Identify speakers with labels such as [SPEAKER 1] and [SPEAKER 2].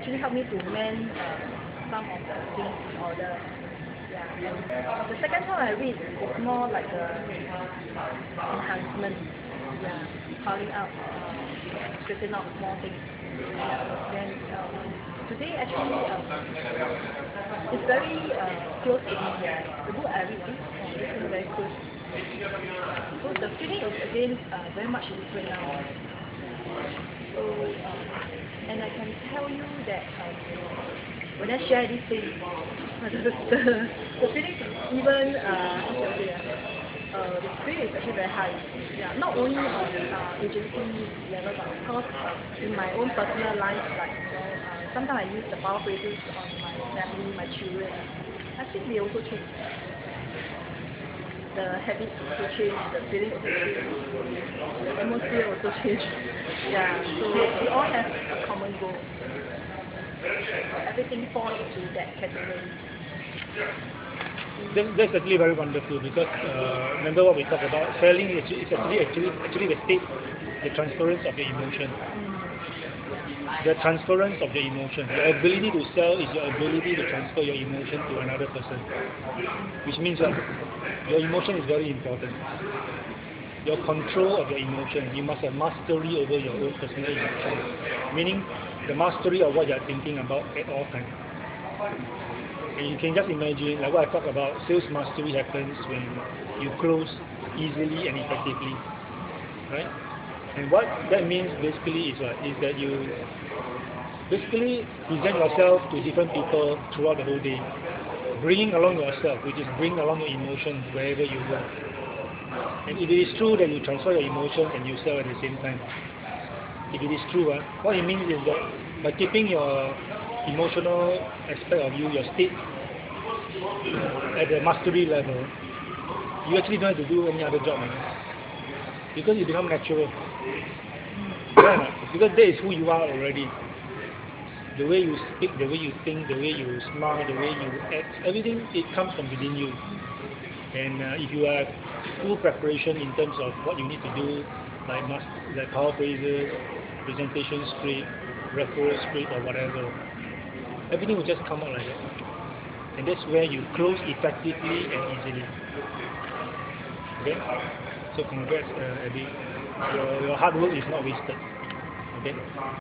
[SPEAKER 1] actually helped me to mend some of the things in order. Yeah. And the second time I read is more like a enhancement. Yeah, calling out, straighten out small things. Then today actually it's very close to me. The book I read is very close. So the feeling is again very much different now. So and I can tell you that when I share these things, the feeling is even the spirit is actually very high. Yeah, not only on agency level, but of course in my own personal life, like sometimes I use the power phrases on my family, my children. I think they also change. The habits also change, the feeling also change, the atmosphere also change. Yeah, so we all have a common goal. Everything falls into that category.
[SPEAKER 2] That's actually very wonderful because remember what we talked about, selling is actually the state, the transference of your emotion. The transference of your emotion. Your ability to sell is your ability to transfer your emotion to another person. Which means that your emotion is very important. Your control of your emotion. You must have mastery over your own personal emotion. Meaning the mastery of what you are thinking about at all times. And you can just imagine, like what I talked about, sales mastery happens when you close easily and effectively. Right? And what that means basically is that you basically present yourself to different people throughout the whole day, bringing along yourself, which is bring along your emotions wherever you go. And if it is true that you transfer your emotions and you sell at the same time, if it is true, what it means is that by keeping your emotional aspect of you, your state, at the mastery level, you actually don't have to do any other job, because you become natural. Yeah, because that is who you are already. The way you speak, the way you think, the way you smile, the way you act, everything, it comes from within you. And if you have full preparation in terms of what you need to do, like power phrases, presentation script, referral script or whatever, everything will just come out like that. And that's where you close effectively and easily. Okay? So congrats, Abby. Your hard work is not wasted. Okay?